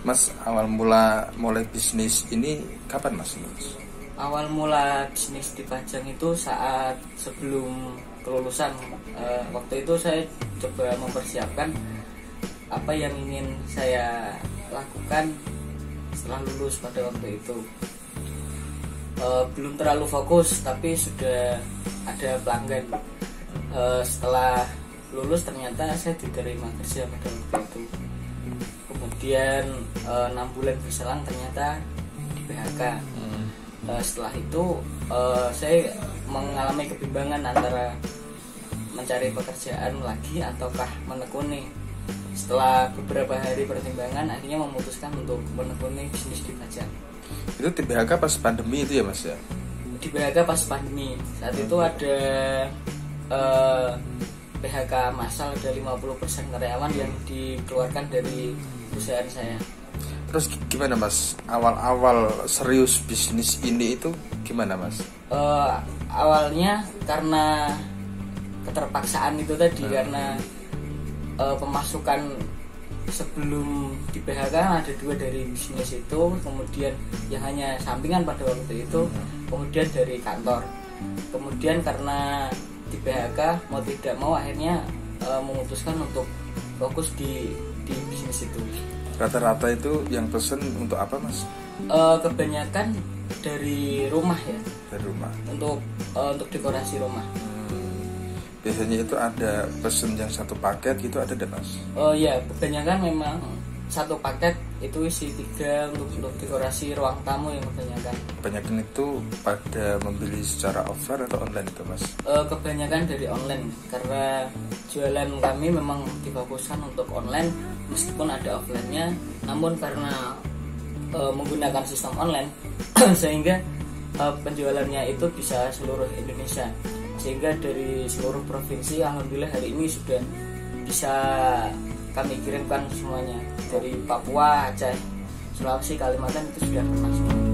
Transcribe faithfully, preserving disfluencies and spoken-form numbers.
Mas, awal mula mulai bisnis ini kapan Mas? Awal mula bisnis di Pajang itu saat sebelum kelulusan. E, waktu itu saya coba mempersiapkan apa yang ingin saya lakukan setelah lulus pada waktu itu. E, belum terlalu fokus, tapi sudah ada pelanggan. E, setelah lulus ternyata saya diterima kerja pada waktu itu. Kemudian enam bulan berselang ternyata di P H K. Hmm. E, setelah itu e, saya mengalami kebimbangan antara mencari pekerjaan lagi ataukah menekuni. Setelah beberapa hari pertimbangan, akhirnya memutuskan untuk menekuni bisnis di Pajang. Itu di P H K pas pandemi itu ya Mas ya? Di P H K pas pandemi. Saat itu ada e, P H K massal, ada lima puluh persen karyawan yang dikeluarkan dari perusahaan saya. Terus gimana Mas? Awal-awal serius bisnis ini itu gimana Mas? Uh, awalnya karena keterpaksaan itu tadi, hmm. karena uh, pemasukan sebelum di P H K ada dua dari bisnis itu, kemudian yang hanya sampingan pada waktu itu, hmm. kemudian dari kantor. Kemudian karena di P H K mau tidak mau akhirnya uh, memutuskan untuk fokus di di bisnis itu. Rata-rata itu yang pesen untuk apa Mas? Uh, kebanyakan dari rumah ya. Dari rumah. Untuk uh, untuk dekorasi rumah. Hmm. Biasanya itu ada pesen yang satu paket gitu, ada deh Mas? Oh ya, kebanyakan memang satu paket itu isi tiga untuk untuk dekorasi ruang tamu yang kebanyakan. Kebanyakan itu pada membeli secara offline atau online itu Mas? Uh, kebanyakan dari online, karena jualan kami memang difokuskan untuk online meskipun ada offline-nya, namun karena uh, menggunakan sistem online sehingga uh, penjualannya itu bisa seluruh Indonesia, sehingga dari seluruh provinsi alhamdulillah hari ini sudah bisa kami kirimkan semuanya, dari Papua, Aceh, Sulawesi, Kalimantan itu sudah pernah semua.